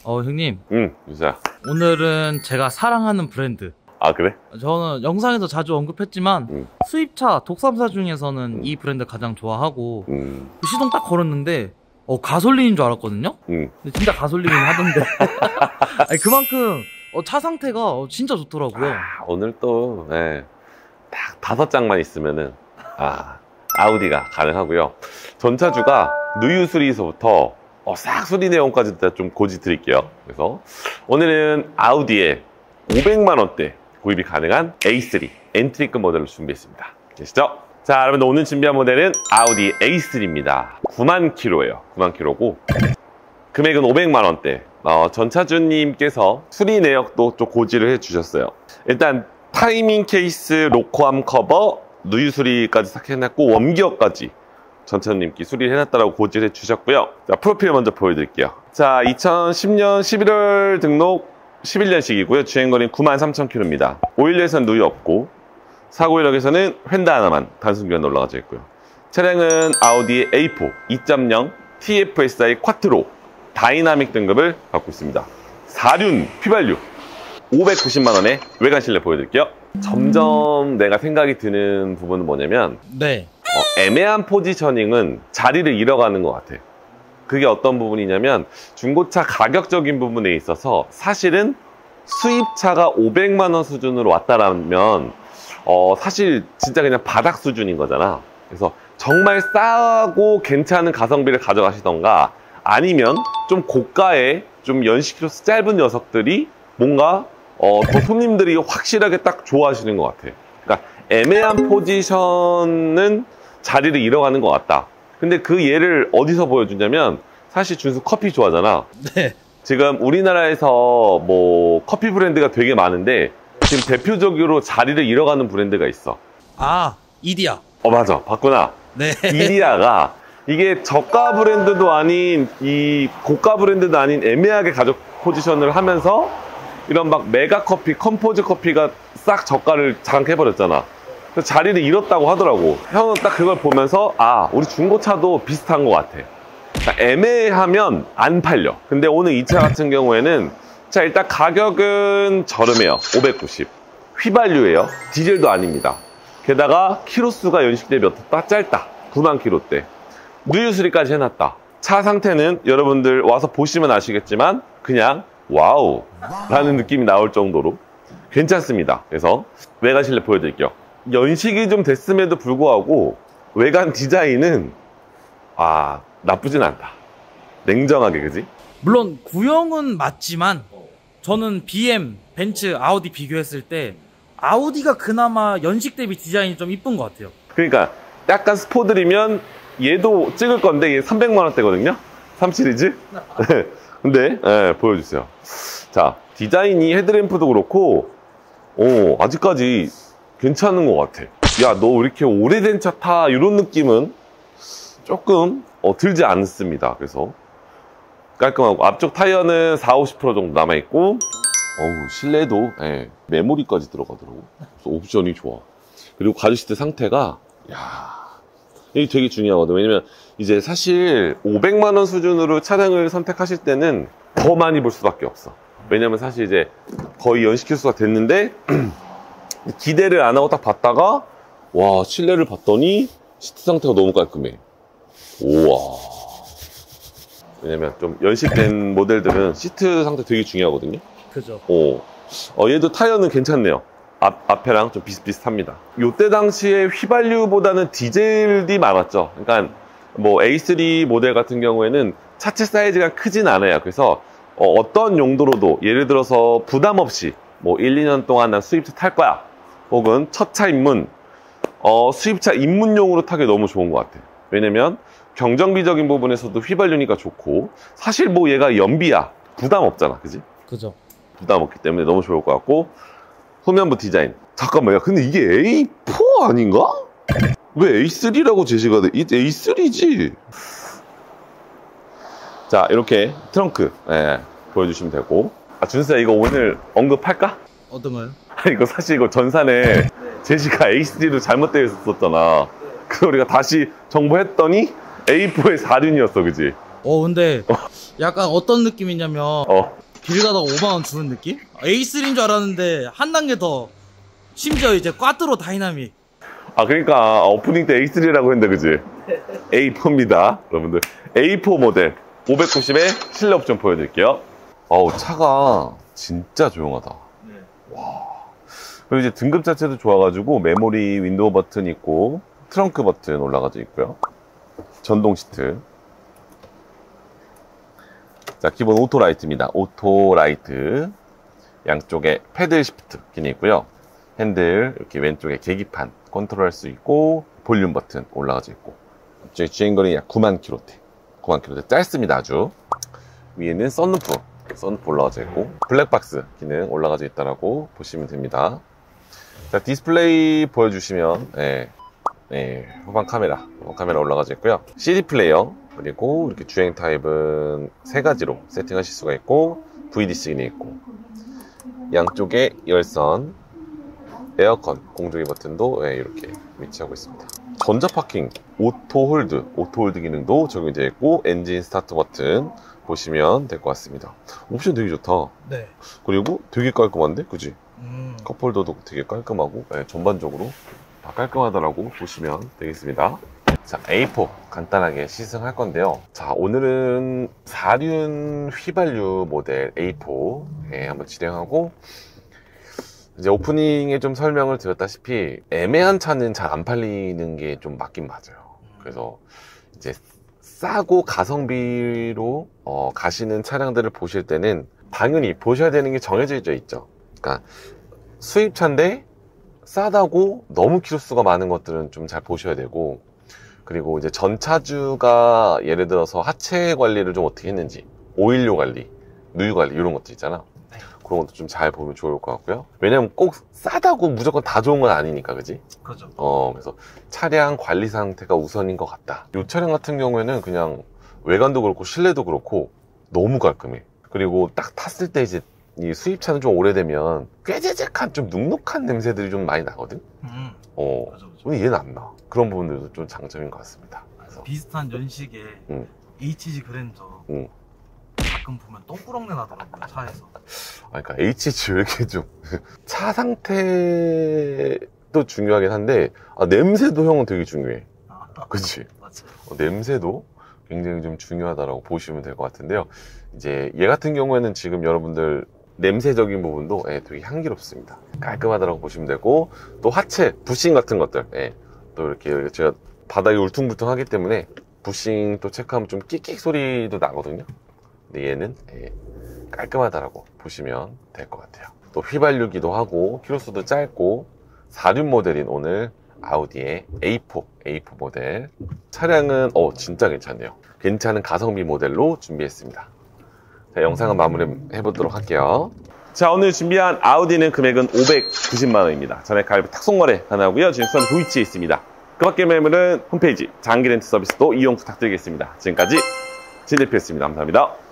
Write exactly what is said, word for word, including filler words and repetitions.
어, 형님. 응, 유자야. 오늘은 제가 사랑하는 브랜드. 아, 그래? 저는 영상에서 자주 언급했지만 응. 수입차 독삼사 중에서는 응. 이 브랜드 가장 좋아하고 응. 시동 딱 걸었는데 어, 가솔린인 줄 알았거든요? 응. 근데 진짜 가솔린이긴 하던데. 아니, 그만큼 어, 차 상태가 어, 진짜 좋더라고요. 아, 오늘 또 네, 딱 다섯 장만 있으면은 아, 아우디가 가능하고요. 전차주가 누유 수리에서부터 어, 싹 수리 내용까지 좀 고지 드릴게요. 그래서 오늘은 아우디의 오백만 원대 구입이 가능한 에이 쓰리 엔트리급 모델을 준비했습니다. 계시죠? 자, 여러분 오늘 준비한 모델은 아우디 에이 쓰리입니다. 구만 킬로예요. 구만 킬로고 금액은 오백만 원대. 어, 전차주님께서 수리 내역도 좀 고지를 해주셨어요. 일단 타이밍 케이스, 로코암 커버, 누유 수리까지 싹 해놨고 웜기어까지 전차주님께 수리를 해놨다고 고지를 해주셨고요. 자, 프로필 먼저 보여드릴게요. 자, 이천십 년 십일월 등록 십일 년식이고요. 주행거리는 구만 삼천 킬로미터입니다. 오일에서는 누유 없고 사고이력에서는 휀다 하나만 단순 교환 올라가져 있고요. 차량은 아우디의 에이 사 이 점 영 티 에프 에스 아이 쿼트로 다이나믹 등급을 갖고 있습니다. 사륜 휘발유 오백구십만 원에 외관 실내 보여드릴게요. 점점 내가 생각이 드는 부분은 뭐냐면 네. 어, 애매한 포지셔닝은 자리를 잃어가는 것 같아. 그게 어떤 부분이냐면 중고차 가격적인 부분에 있어서 사실은 수입차가 오백만 원 수준으로 왔다라면 어, 사실 진짜 그냥 바닥 수준인 거잖아. 그래서 정말 싸고 괜찮은 가성비를 가져가시던가 아니면 좀 고가의 좀 연식기로서 짧은 녀석들이 뭔가 어, 더 손님들이 확실하게 딱 좋아하시는 것 같아. 그러니까 애매한 포지션은 자리를 잃어가는 것 같다. 근데 그 예를 어디서 보여주냐면 사실 준수 커피 좋아하잖아. 네. 지금 우리나라에서 뭐 커피 브랜드가 되게 많은데 지금 대표적으로 자리를 잃어가는 브랜드가 있어. 아, 이디야. 어, 맞아. 봤구나. 네. 이디야가 이게 저가 브랜드도 아닌 이 고가 브랜드도 아닌 애매하게 가격 포지션을 하면서 이런 막 메가 커피, 컴포즈 커피가 싹 저가를 장악해버렸잖아. 그래서 자리를 잃었다고 하더라고. 형은 딱 그걸 보면서 아, 우리 중고차도 비슷한 것 같아. 그러니까 애매하면 안 팔려. 근데 오늘 이 차 같은 경우에는 자, 일단 가격은 저렴해요. 오백구십. 휘발유예요. 디젤도 아닙니다. 게다가 키로수가 연식 대비 어떻다? 짧다. 구만 킬로대. 누유 수리까지 해놨다. 차 상태는 여러분들 와서 보시면 아시겠지만 그냥 와우 라는 느낌이 나올 정도로 괜찮습니다. 그래서 외관 실내 보여드릴게요. 연식이 좀 됐음에도 불구하고 외관 디자인은 아, 나쁘진 않다. 냉정하게, 그지? 물론 구형은 맞지만 저는 비엠, 벤츠, 아우디 비교했을 때 아우디가 그나마 연식 대비 디자인이 좀 이쁜 것 같아요. 그러니까 약간 스포드리면 얘도 찍을 건데 얘 삼백만 원대거든요. 삼 시리즈. 근데 네, 보여주세요. 자, 디자인이 헤드램프도 그렇고 오, 아직까지 괜찮은 것 같아. 야, 너 왜 이렇게 오래된 차 타? 이런 느낌은 조금 어, 들지 않습니다. 그래서 깔끔하고 앞쪽 타이어는 사십, 오십 퍼센트 정도 남아있고 어우, 실내도 예, 메모리까지 들어가더라고. 그래서 옵션이 좋아. 그리고 가죽시트 상태가 야, 이게 되게 중요하거든. 왜냐면 이제 사실 오백만 원 수준으로 차량을 선택하실 때는 더 많이 볼 수밖에 없어. 왜냐면 사실 이제 거의 연식 킬수가 됐는데 기대를 안 하고 딱 봤다가 와, 실내를 봤더니 시트 상태가 너무 깔끔해. 우와. 왜냐면 좀 연식된 모델들은 시트 상태 되게 중요하거든요. 그죠. 오. 어, 얘도 타이어는 괜찮네요. 앞, 앞에랑 좀 비슷비슷합니다. 요때 당시에 휘발유보다는 디젤이 많았죠. 그러니까 뭐 에이 쓰리 모델 같은 경우에는 차체 사이즈가 크진 않아요. 그래서 어, 어떤 용도로도 예를 들어서 부담 없이 뭐 일, 이 년 동안 난 수입차 탈 거야. 혹은 첫 차 입문, 어, 수입차 입문용으로 타기 너무 좋은 것 같아. 왜냐면 경정비적인 부분에서도 휘발유니까 좋고 사실 뭐 얘가 연비야. 부담 없잖아. 그지? 그죠. 부담 없기 때문에 너무 좋을 것 같고 후면부 디자인. 잠깐만, 야, 근데 이게 에이 사 아닌가? 왜 에이 쓰리라고 제시가 돼? 이 에이 쓰리지. 자, 이렇게 트렁크 예, 보여주시면 되고. 아, 준수야, 이거 오늘 언급할까? 어떤 거요? 이거 사실 이거 전산에 제시가 에이 쓰리로 잘못되어 있었잖아. 그래서 우리가 다시 정보했더니 에이 사의 사륜이었어, 그지? 어 근데 약간 어떤 느낌이냐면 어. 길 가다가 오만 원 주는 느낌? 에이 쓰리인 줄 알았는데 한 단계 더 심지어 이제 꽈트로 다이나믹. 아 그러니까 오프닝 때 에이 쓰리라고 했는데 그지? 에이 포입니다 여러분들. 에이 포 모델 오백구십에 실내 옵션 보여드릴게요. 어우 차가 진짜 조용하다. 네. 와. 그리고 이제 등급 자체도 좋아가지고 메모리 윈도우 버튼 있고 트렁크 버튼 올라가져 있고요. 전동 시트. 자, 기본 오토 라이트입니다. 오토 라이트. 양쪽에 패들 시프트 기능이 있고요. 핸들 이렇게 왼쪽에 계기판 컨트롤할 수 있고 볼륨 버튼 올라가져 있고. 앞쪽에 주행거리 약 구만 킬로미터. 구만 킬로미터 짧습니다. 아주. 위에는 썬루프. 썬루프 올라가져 있고 블랙박스 기능 올라가져 있다라고 보시면 됩니다. 자, 디스플레이 보여주시면 네, 네, 후방 카메라 후방 카메라 올라가져 있고요. 씨디 플레이어 그리고 이렇게 주행 타입은 세 가지로 세팅하실 수가 있고 브이디씨 기능이 있고 양쪽에 열선 에어컨 공조기 버튼도 네, 이렇게 위치하고 있습니다. 전자 파킹 오토 홀드 오토 홀드 기능도 적용이 되어 있고 엔진 스타트 버튼 보시면 될 것 같습니다. 옵션 되게 좋다. 네. 그리고 되게 깔끔한데? 그지? 음. 컵홀더도 되게 깔끔하고 네, 전반적으로 다 깔끔하다라고 보시면 되겠습니다. 자, 에이 포 간단하게 시승할 건데요. 자, 오늘은 사륜 휘발유 모델 에이 포 네, 한번 진행하고 이제 오프닝에 좀 설명을 드렸다시피 애매한 차는 잘 안 팔리는 게 좀 맞긴 맞아요. 그래서 이제 싸고 가성비로 어, 가시는 차량들을 보실 때는 당연히 보셔야 되는 게 정해져 있죠. 그러니까 수입차인데 싸다고 너무 키로수가 많은 것들은 좀 잘 보셔야 되고, 그리고 이제 전차주가 예를 들어서 하체 관리를 좀 어떻게 했는지, 오일료 관리, 누유 관리 이런 것들 있잖아. 네. 그런 것도 좀 잘 보면 좋을 것 같고요. 왜냐면 꼭 싸다고 무조건 다 좋은 건 아니니까, 그지? 그렇죠. 어, 그래서 차량 관리 상태가 우선인 것 같다. 이 차량 같은 경우에는 그냥 외관도 그렇고 실내도 그렇고 너무 깔끔해. 그리고 딱 탔을 때 이제 이 수입차는 좀 오래되면 꾀재재한 좀 눅눅한 냄새들이 좀 많이 나거든? 음. 어. 그죠, 그죠. 근데 얘는 안 나. 그런 부분들도 좀 장점인 것 같습니다. 그래서 비슷한 연식의 음. 에이치지 그랜저 음. 가끔 보면 똥꾸렁내 나더라고요, 차에서. 아, 그러니까 에이치지 왜 이렇게 좀 차 상태도 중요하긴 한데 아, 냄새도 형은 되게 중요해. 아, 그치? 맞아요. 어, 냄새도 굉장히 좀 중요하다고 보시면 될 것 같은데요. 이제 얘 같은 경우에는 지금 여러분들 냄새적인 부분도 예, 되게 향기롭습니다. 깔끔하다고 보시면 되고, 또 하체, 부싱 같은 것들, 예, 또 이렇게 제가 바닥이 울퉁불퉁하기 때문에 부싱 또 체크하면 좀 끽끽 소리도 나거든요. 근데 얘는 예, 깔끔하다라고 보시면 될 것 같아요. 또 휘발유기도 하고 키로수도 짧고 사륜 모델인 오늘 아우디의 에이 포, 에이 포 모델 차량은 어 진짜 괜찮네요. 괜찮은 가성비 모델로 준비했습니다. 자, 영상은 마무리 해보도록 할게요. 자, 오늘 준비한 아우디는 금액은 오백구십만 원입니다. 전액 가입 탁송거래 가능하고요. 지금 수납 도이치에 있습니다. 그 밖의 매물은 홈페이지 장기렌트 서비스도 이용 부탁드리겠습니다. 지금까지 진 대표였습니다. 감사합니다.